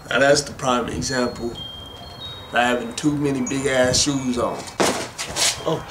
Now that's the prime example of having too many big ass shoes on. Oh.